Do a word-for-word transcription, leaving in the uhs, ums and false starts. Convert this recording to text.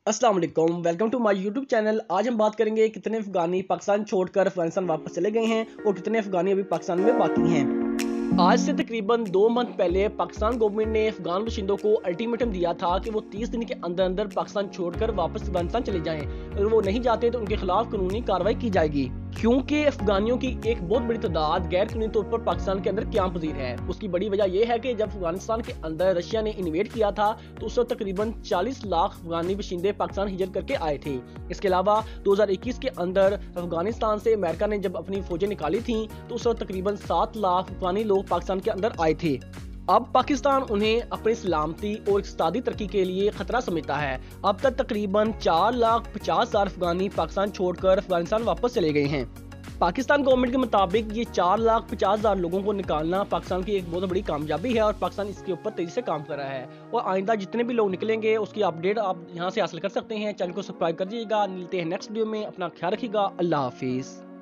अस्सलाम वालेकुम, welcome to my YouTube channel. आज हम बात करेंगे कितने अफगानी पाकिस्तान छोड़कर अफगानिस्तान वापस चले गए हैं और कितने अफगानी अभी पाकिस्तान में बाकी हैं। आज से तकरीबन दो मंथ पहले पाकिस्तान गवर्नमेंट ने अफगान बाशिंदों को अल्टीमेटम दिया था कि वो तीस दिन के अंदर अंदर पाकिस्तान छोड़कर वापस अफगानिस्तान चले जाएं। अगर वो नहीं जाते तो उनके खिलाफ कानूनी कार्रवाई की जाएगी, क्योंकि अफगानियों की एक बहुत बड़ी तादाद गैर कानूनी तौर पर पाकिस्तान के अंदर क़याम पजीर है। उसकी बड़ी वजह यह है कि जब अफगानिस्तान के अंदर रशिया ने इन्वेड किया था तो उस वक्त तकरीबन चालीस लाख अफगानी बाशिंदे पाकिस्तान हिजरत करके आए थे। इसके अलावा दो हज़ार इक्कीस के अंदर अफगानिस्तान से अमेरिका ने जब अपनी फौजें निकाली थी तो उस वक्त तकरीबन सात लाख अफगानी लोग पाकिस्तान के अंदर आए थे। अब पाकिस्तान उन्हें अपनी सलामती और इक़्तिसादी तरक्की के लिए खतरा समझता है। अब तक तकरीबन चार लाख पचास हजार अफगानी पाकिस्तान छोड़कर अफगानिस्तान वापस चले गए हैं। पाकिस्तान गवर्नमेंट के मुताबिक ये चार लाख पचास हजार लोगों को निकालना पाकिस्तान की एक बहुत बड़ी कामयाबी है और पाकिस्तान इसके ऊपर तेजी से काम कर रहा है। और आइंदा जितने भी लोग निकलेंगे उसकी अपडेट आप यहाँ से हासिल कर सकते हैं। चैनल को सब्सक्राइब कर दीजिएगा। मिलते हैं नेक्स्ट वीडियो में। अपना ख्याल रखिएगा। अल्लाह हाफिज़।